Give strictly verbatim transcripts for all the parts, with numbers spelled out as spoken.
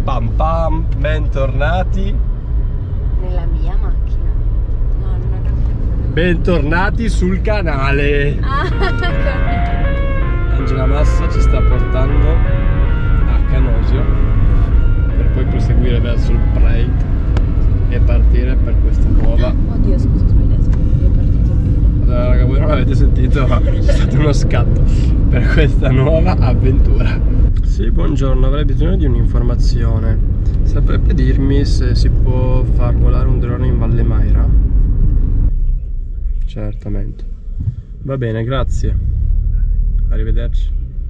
Pam pam, bentornati. Nella mia macchina. No, non ho... Bentornati sul canale. Ah, Angela Massa ci sta portando a Canosio per poi proseguire verso il Parade e partire per questa nuova. Oddio, scusa, ho sbagliato. Io è partito bene. Allora, raga, voi non avete sentito, ma c'è stato uno scatto per questa nuova avventura. Sì, buongiorno, avrei bisogno di un'informazione. Saprebbe dirmi se si può far volare un drone in Valle Maira? Certamente. Va bene, grazie. Arrivederci.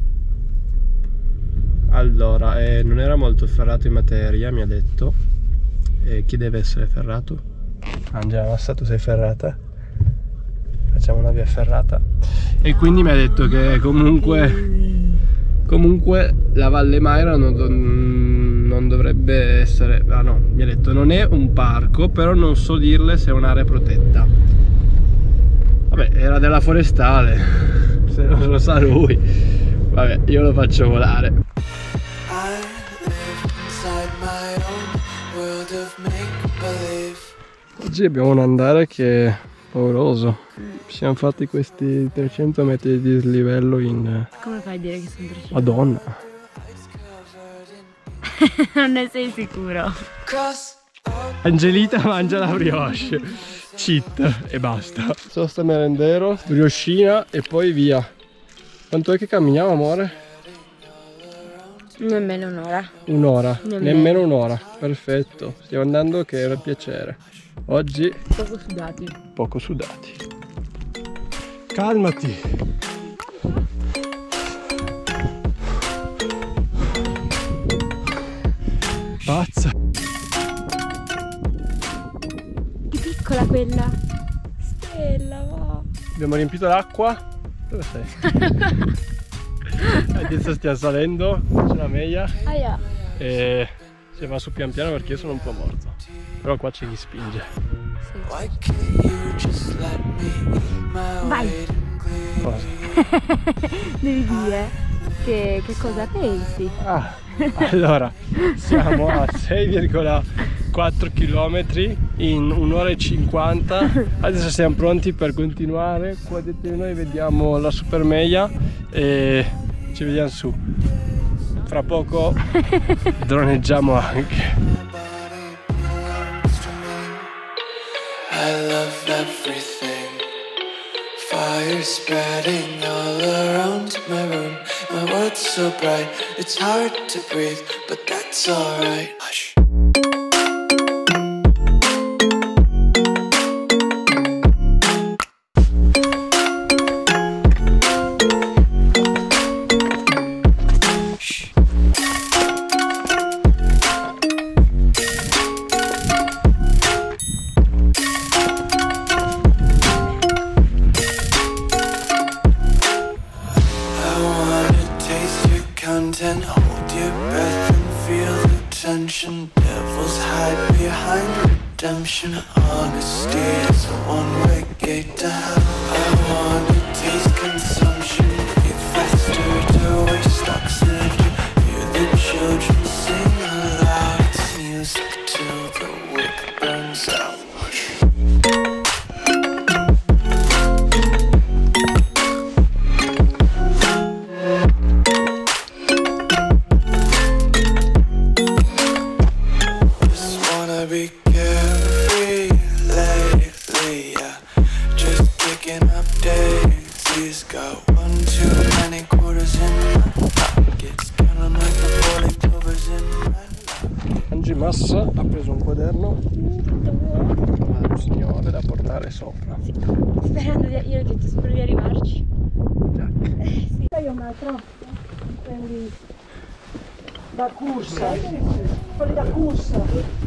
Allora, eh, non era molto ferrato in materia, mi ha detto. Eh, chi deve essere ferrato? Angela Massa, tu sei ferrata? Facciamo una via ferrata. E quindi mi ha detto che comunque comunque la Valle Maira non, non dovrebbe essere, ah no, mi ha detto non è un parco, però non so dirle se è un'area protetta. Vabbè, era della forestale, se non lo sa lui. Vabbè, io lo faccio volare. Oggi abbiamo un andare che è pauroso. Ci siamo fatti questi trecento metri di dislivello in... Come fai a dire che sono trecento? Madonna. Non ne sei sicuro? Angelita mangia la brioche, cheat e basta. Sosta merendero, brioscina e poi via. Quanto è che camminiamo, amore? Nemmeno un'ora. Un'ora, Nemmeno, nemmeno un'ora, perfetto. Stiamo andando che era piacere. Oggi poco sudati. Poco sudati. Calmati. Pazza. Che piccola quella. Stella, va. Abbiamo riempito l'acqua. Dove sei? Adesso stiamo salendo, c'è la meia. Aia. E si va su pian piano perché io sono un po' morto. Però qua c'è chi spinge. Vai. Cosa? Devi dire che, che cosa pensi. Ah, allora siamo a sei virgola quattro chilometri in un'ora e cinquanta. Adesso siamo pronti per continuare. Qua dietro di noi vediamo la super meia e ci vediamo su. Fra poco droneggiamo anche. I love everything. Fire spreading all around my room. My world's so bright, it's hard to breathe, but that's alright. Hush. And hold your breath and feel the tension. Devils hide behind redemption. Honesty is a one-way gate to hell. I wanna taste consumption. Breathe faster to waste oxygen. Hear the children sing aloud. It's music till the wick burns out. Be carefree lately, yeah. Just picking up daisies. Got one too many quarters in my pockets. Counting like the forty clovers in my pocket. Angie Massa ha preso un quaderno a un signore da portare sopra. Sperando di... Io ho detto spero di arrivarci. Eh, sì. Dai un altro. Prendi da corsa. quelli da corsa.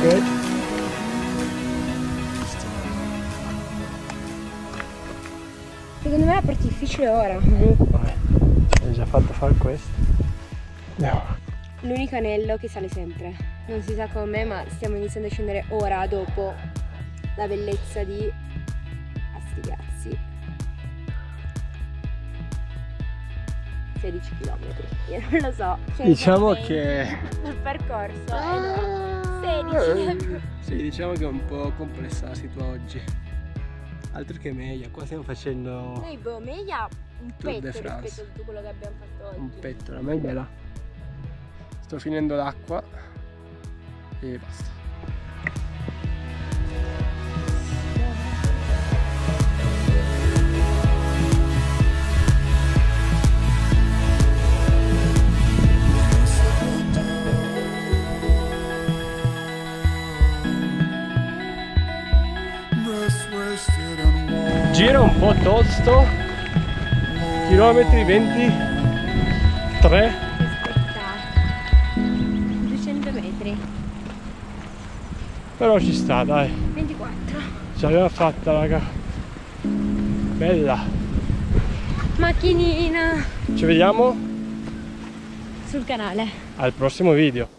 Ok. Secondo me la parte difficile ora. Vai, ci hai già fatto fare questo. Andiamo. L'unico anello che sale sempre. Non si sa come, ma stiamo iniziando a scendere ora dopo la bellezza di Astigazzi. sedici chilometri. Io non lo so. Cioè, Diciamo che... il percorso è sedici. Sì, diciamo che è un po' complessa la situazione oggi. Altro che meglio, qua stiamo facendo Noi boh, meglio un Tour petto de France. rispetto a tutto quello che abbiamo fatto oggi. un petto, la meglio è là. Sto finendo l'acqua e basta. Giro un po' tosto, chilometri ventitré. Aspetta, duecento metri, Però ci sta, dai. ventiquattro. Ce l'abbiamo fatta, raga. Bella. Macchinina Ci vediamo sul canale. al prossimo video.